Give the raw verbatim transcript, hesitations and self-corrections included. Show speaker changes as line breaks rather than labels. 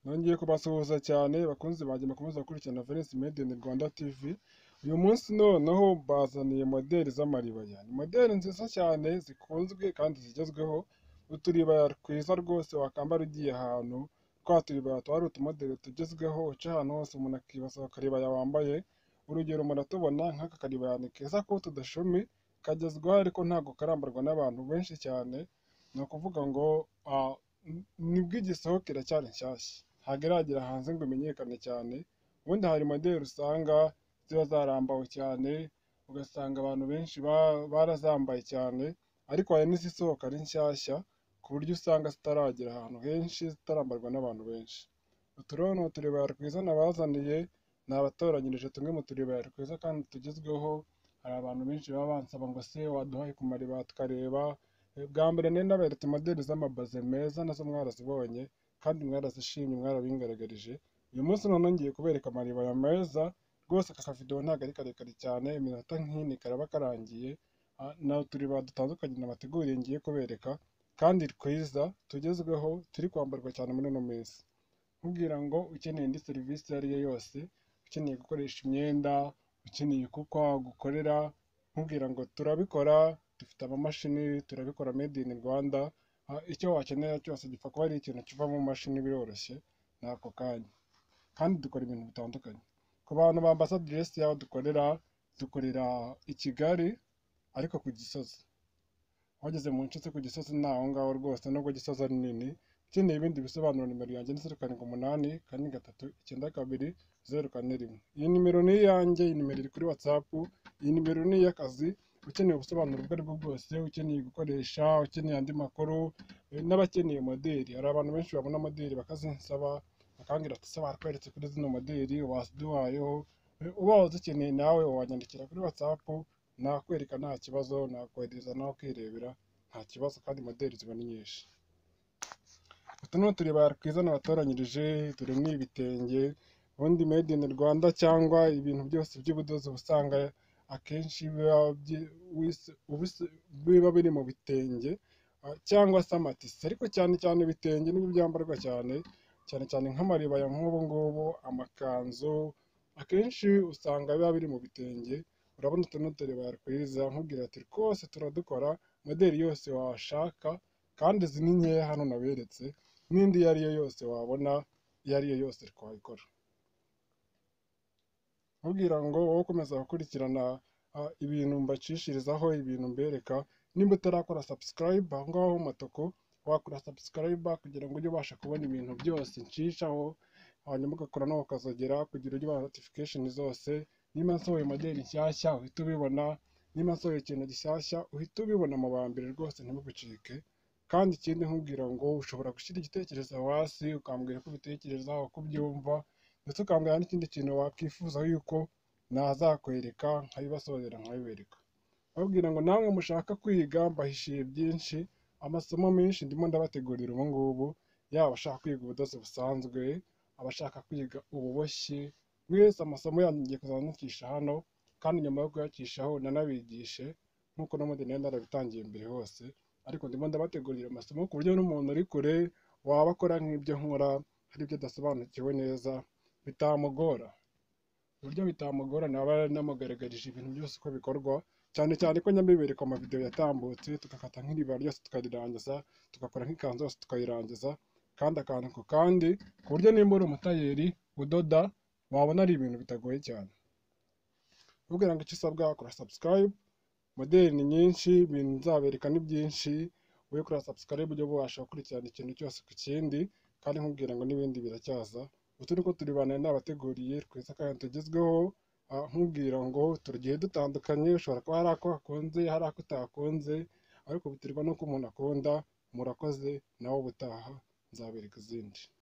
Nongeye kubasuhuza cyane bakunzi banjye mukomeza gukurikirana Valens Made in Rwanda T V. Uyu munsi noneho bazaniye modeli z'amaribaya. Ni modeli nziza cyane zikunzwe kandi zigezweho. Uturibaya twiza rwose wakambara ugiye ahantu. Twa turibaya tuba ari utumodeli tugezweho uca ahantu hose umuntu akibaza akaribaya wambaye. Urugero muratubona nk'aka karibaya ni keza ko tudashumi kagezweho ariko ntabwo karambarwa n'abantu benshi cyane. Ni ukuvuga ngo uh, nibwo igisohokera cyane nshyashya, ntabwo iragera hanze ngo imenyekane cyane. Ubundi hari modeli usanga ziba zarambawe cyane, ugasanga abantu benshi barazambaye cyane, ariko hari n'izisohoka ari nshyashya ku buryo usanga zitaragera ahantu henshi, zitarambarwa n'abantu benshi. Utu rero ni uturibaya twiza nabazaniye, nabatoranyirije tumwe mu turibaya twiza kandi tugezweho. Hari abantu benshi baba bansaba ngo se waduhaye ku maribaya tukareba. Bwa mbere nari naberetse modeli z'amabaze meza nazo mwarazibonye kandi mwarazishimye mwarabingaragarije. Uyu munsi noneho ngiye kubereka amaribaya meza rwose. Aka kavidewo ntabwo ari karekare cyane, iminota nk'ine karaba karangiye. Ni uturibaya dutandukanye nabateguriye ngiye kubereka kandi twiza tugezweho turi kwambarwa cyane muri ino minsi. Nkubwira ngo ukeneye indi serivisi iyo ari yo yose, ukeneye gukoresha imyenda, ukeneye kuko wagukorera, nkubwira ngo turabikora. Dufite amamashini, turabikora made in Rwanda. Icyo wakenera cyose gipfa kuba ari ikintu kiva mu mashini, biroroshye ni ako kanya. Kandi dukora ibintu bitandukanye. Ku bantu bambaza aderesi y'aho dukorera, dukorera i Kigali ariko ku Gisozi. Wageze mu nshuti ku Gisozi ni aho ngaho rwose, nubwo Gisozi ari nini. Ukeneye ibindi bisobanuro, nimero yanjye ni zeru karindwi umunani kane gatatu icyenda kabiri zeru kane rimwe. Iyi nimero ni iyanjye, iyi nimero iri kuri WhatsApp, iyi nimero ni iy'akazi. Ukeneye ubusobanuro ubwo ari bwo bwose, ukeneye gukoresha, ukeneye andi makuru, n'abakeneye modeli. Hari abantu benshi babona modeli bakazinsaba, bakambwira ati se barakweretse kuri zino modeli waziduhayeho. Uba uzikeneye nawe wanyandikira kuri WhatsApp, nakwereka nta kibazo, nakohereza nawe ukirebera nta kibazo, kandi modeli ziba ni nyinshi. Utu ni uturibaya twiza nabatoranyirije, turimo ibitenge. Ubundi made in Rwanda cyangwa ibintu byose by'ubudozi usanga akenshi biba biri mu bitenge cyangwa se amatisi, ariko cyane cyane ibitenge nibyo byambarwa cyane cyane cyane nk'amaribaya nk'ubu ngubu, amakanzu akenshi usanga biba biri mu bitenge. Urabona utu ni uturibaya twiza, nkubwira ati rwose turadukora modeli yose washaka, kandi izi ni nkeya hano naberetse, n'indi iyo ari yo yose wabona, iyo ari yo yose twayikora. Nkubwira ngo wowe ukomeza gukurikirana ibintu mbacishirizaho, ibintu mbereka. Nimba utarakora subscribe aho ngaho mu matuku, wakora subscribe kugira ngo ujye ubasha kubona ibintu byose ncishaho, hanyuma ugakora nawe ukazogera kugira ujye ubona notification zose. Niba nsohoye modeli nshyashya uhita ubibona, niba nsohoye ikintu gishyashya uhita ubibona mu ba mbere rwose, ntibigucike. Kandi ikindi nkubwira ngo ushobora gushyira igitekerezo hasi ukambwira ko ubitekereza, uko ubyumva, ndetse ukambwira n'ikindi kintu wakwifuza yuko nazakwereka nkabibasohorera nkabibereka. Babwira ngo namwe mushaka kwiga mbahishiye byinshi, amasomo menshi ndimo ndabategurira ubu ngubu, yaba abashaka kwiga ubudozi busanzwe, abashaka kwiga ububoshyi, mwese amasomo yanyu ngiye kuzandikisha hano, kandi nyuma yo kuyacishaho nanabigishe nk'uko n'ubundi nari narabitangiye mbere hose. Ariko ndimo ndabategurira amasomo ku buryo n'umuntu uri kure waba akora nk'ibyo nkora, hari ibyo adasobanukiwe neza bitamugora, uburyo bitamugora naba namugaragarije ibintu byose uko bikorwa, cyane cyane ko nyambibereka amavideo yatambutse, tugakata nk'iribaya ryose tukarirangiza, tugakora nk'ikanzu yose tukayirangiza, kandi akantu ku kandi, ku buryo nimba uri umutayeri udoda wabona ari ibintu bitagoye cyane. Ubwira ngo icyo usabwa kora subscribe, modeli ni nyinshi, ibintu nzabereka ni byinshi. Wowe kora subscribe ujye ubasha gukurikirana ikintu cyose ku kindi, kandi nkubwira ngo n'ibindi biracyaza. Utu niko turibana nabateguriye twiza kandi tugezweho. Nkubwira ngo tugiye dutandukanye, ushobora kuba hari ako akunze, hari ako utakunze, ariko biterwa n'uko umuntu akunda. Murakoze, nawe ubutaha nzabereka izindi.